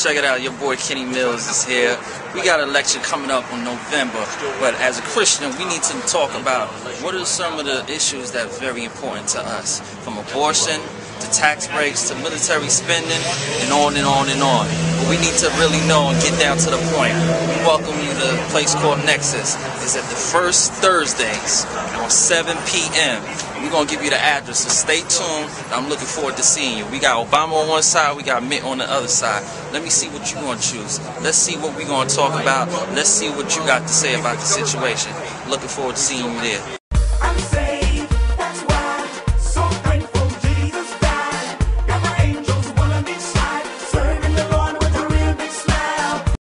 check it out. Your boy Kenny Mills is here. We got an election coming up in November, but as a Christian, we need to talk about what are some of the issues that are very important to us, from abortion to tax breaks to military spending and on and on and on. But we need to really know and get down to the point. We welcome you to a place called Nexus. It's at the first Thursdays on 7 p.m. We're going to give you the address, so stay tuned. I'm looking forward to seeing you. We got Obama on one side, we got Mitt on the other side. Let me see what you're going to choose. Let's see what we're going to talk about. Let's see what you got to say about the situation. Looking forward to seeing you there.